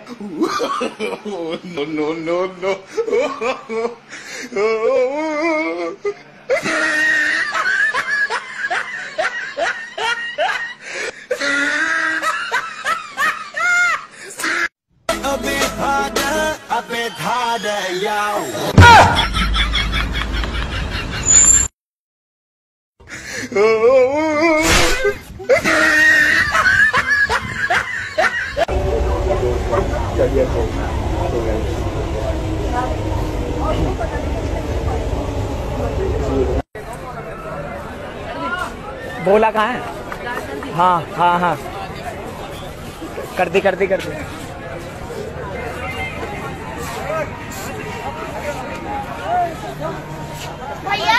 No, no, no, no. अबे धाड़ याओ बोला कहाँ है? हाँ हाँ हाँ कर दी भैया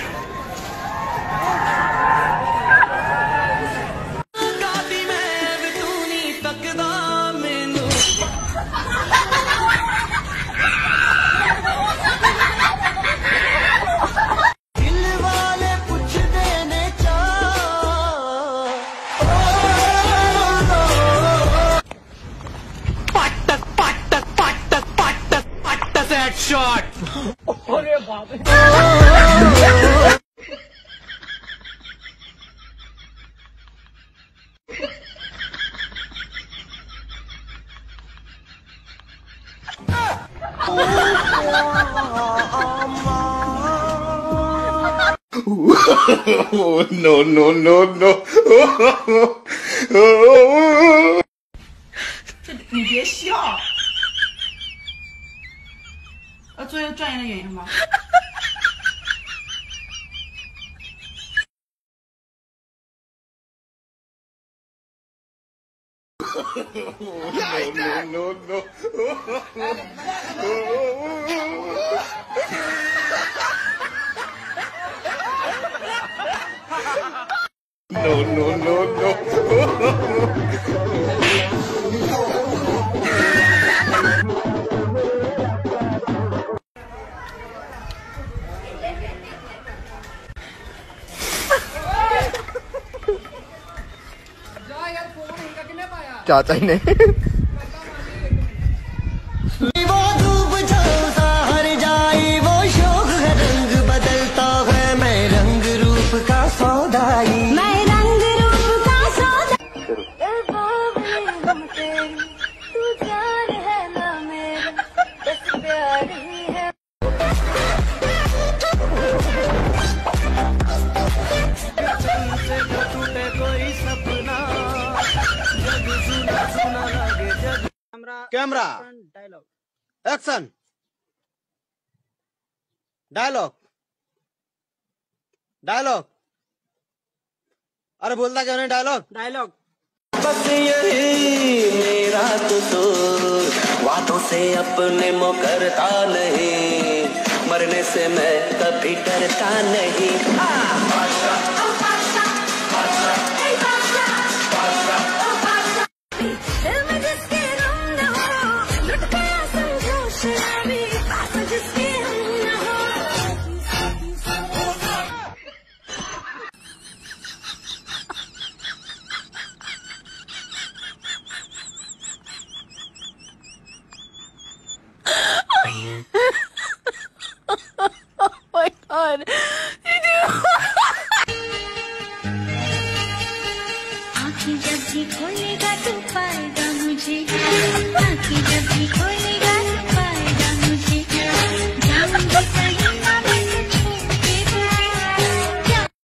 शॉट। अरे बाप रे। No, no, no, no. 你别笑。做一个专业的演员吧。 No, no, no. No, no, no, no. चाचा ने वो धूप झलसा हर जाई वो शोक है रंग बदलता है मैं रंग रूप का सौदाई तू जान है ना मेरा बस प्यार ही है। कैमरा एक्शन डायलॉग अरे बोलता क्यों नहीं डायलॉग बस यही मेरा कसूर वादों से अपने मुकरता नहीं मरने से मैं कभी डरता नहीं